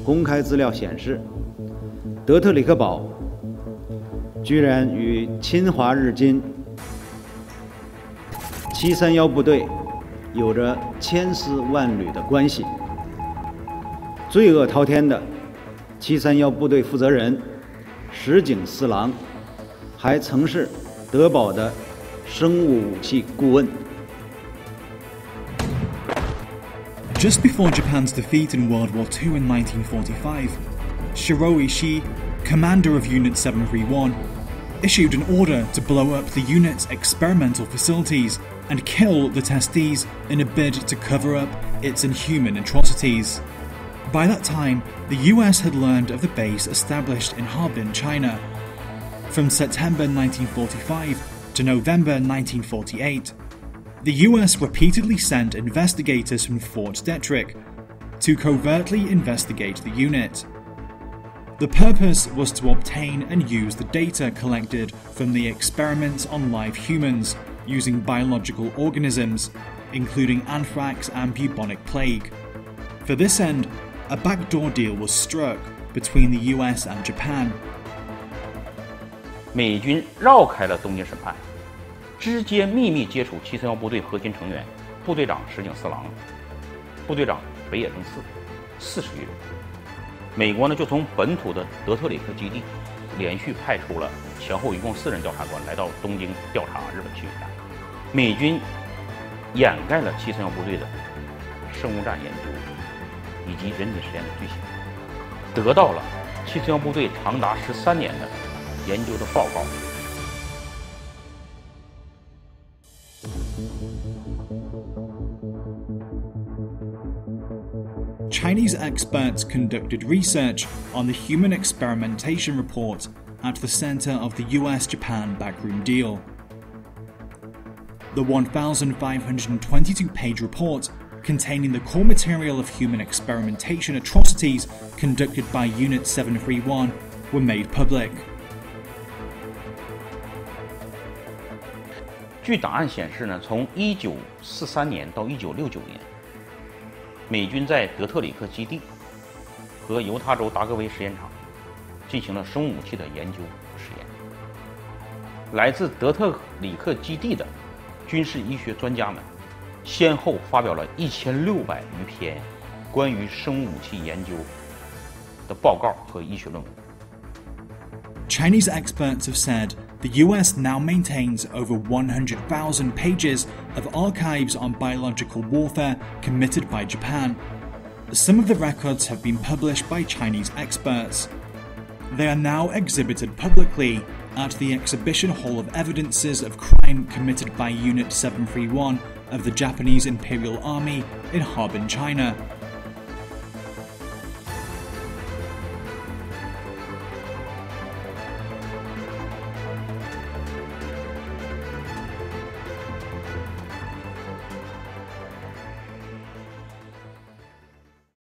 公开资料显示，德特里克堡居然与侵华日军731部队有着千丝万缕的关系。罪恶滔天的731部队负责人石井四郎还曾是德堡的生物武器顾问。 Just before Japan's defeat in World War II in 1945, Shiro Ishii, commander of Unit 731, issued an order to blow up the unit's experimental facilities and kill the testees in a bid to cover up its inhuman atrocities. By that time, the US had learned of the base established in Harbin, China. From September 1945 to November 1948, the US repeatedly sent investigators from Fort Detrick to covertly investigate the unit. The purpose was to obtain and use the data collected from the experiments on live humans using biological organisms, including anthrax and bubonic plague. For this end, a backdoor deal was struck between the US and Japan. 美军绕开了东京审判，直接秘密接触731部队核心成员，部队长石井四郎，部队长北野正四40余人。美国呢就从本土的德特里克基地连续派出了前后一共4人调查官来到东京调查日本驱赶。美军掩盖了731部队的生物战研究以及人体实验的罪行，得到了731部队长达13年的研究的报告。 Chinese experts conducted research on the Human Experimentation Report at the center of the US-Japan backroom deal. The 1,522-page report containing the core material of human experimentation atrocities conducted by Unit 731 were made public. 据档案显示呢，从1943年到1969年，美军在德特里克基地和犹他州达格威实验场进行了生物武器的研究实验。来自德特里克基地的军事医学专家们先后发表了1600余篇关于生物武器研究的报告和医学论文。 Chinese experts have said the US now maintains over 100,000 pages of archives on biological warfare committed by Japan. Some of the records have been published by Chinese experts. They are now exhibited publicly at the Exhibition Hall of Evidences of Crime committed by Unit 731 of the Japanese Imperial Army in Harbin, China.